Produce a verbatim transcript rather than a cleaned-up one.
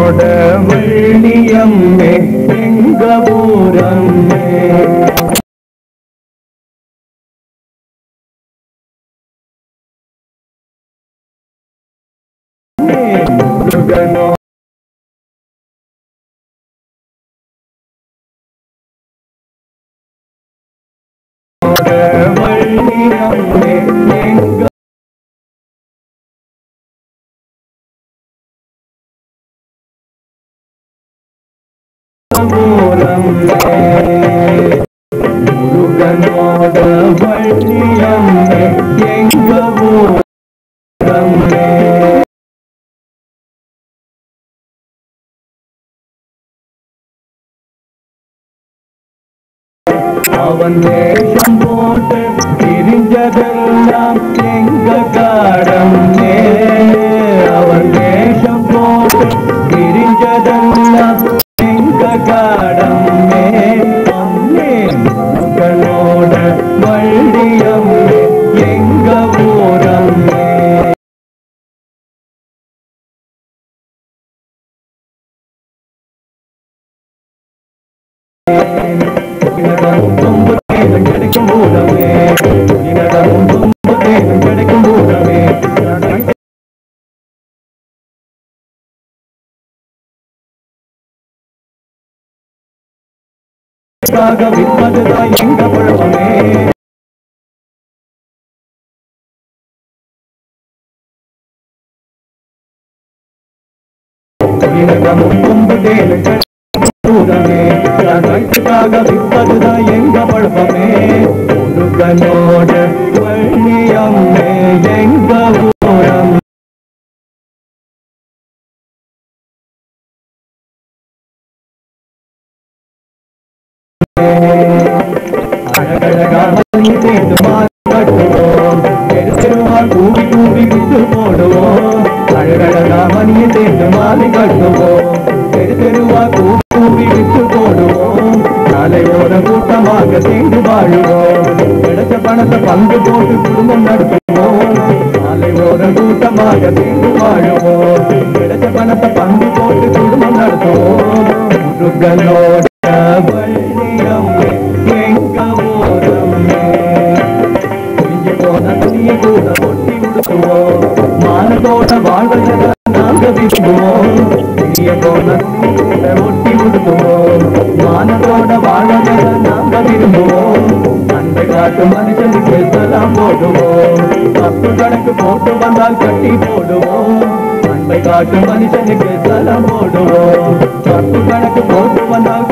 முருகனோட வள்ளியம்மே எங்க ஊரம்மே முருகனோ வள்ளியம்மே எங்க முருகனோட வள்ளியம்மே எங்க ஊரம்மே அவன் வேஷம் போட்டு திரிஞ்சதெல்லாம் எங்க காடம்மே அவன் வேஷம் போட்டு திரிஞ்சதெல்லாம் எங்க காடம்மே அம்மே முருகனோட வள்ளியம்மே எங்க ஊரம்மே கிடைக்கும் ஊரமே கிடைக்கும் ஊரமே விற்பதுதான் எங்க பழமே விற்பதுதான் எங்க பழமே முருகனோட வள்ளியம்மே எங்க ஊரம் அழகழகாமணி சேர்ந்து மாட்டுவோம் தெரு தெருவால் கூவி கூவி விட்டு போடுவோம் அழகழகாமணியை சேர்ந்து மாலை கட்டுவோம் தெரு தெருவா கூவி கூவி விட்டு போடுவோம் நாளையோட கூட்டமாக சேர்ந்து வாழுவோம் கிடைச்ச பணத்தை பங்கு போட்டு குடும்பம் நடத்துவோம் நாளையோட கூட்டமாக சேர்ந்து வாழுவோம் கிடைச்ச பணத்தை பங்கு போட்டு குடும்பம் நடத்துவோம் முருகனோட வள்ளியம்மே எங்க ஊரம்மே புரிஞ்சு போன துணியை கூட ஒட்டி விடுவோம் மானத்தோட வாழ்வதை நாங்க விரும்புவோம் புரிய போன துணியை கூட ஒட்டி விடுவோம் மானத்தோட வாழ்வதை நாங்க விரும்புவோம் அன்பை காட்டு மனுஷனுக்கு சலாம் போடுவோம் பத்து கணக்கு போட்டு வந்தால் கட்டி போடுவோம் அன்பை காட்டு மனுஷனுக்கு சலாம் போடுவோம் பத்து கணக்கு போட்டு வந்தால்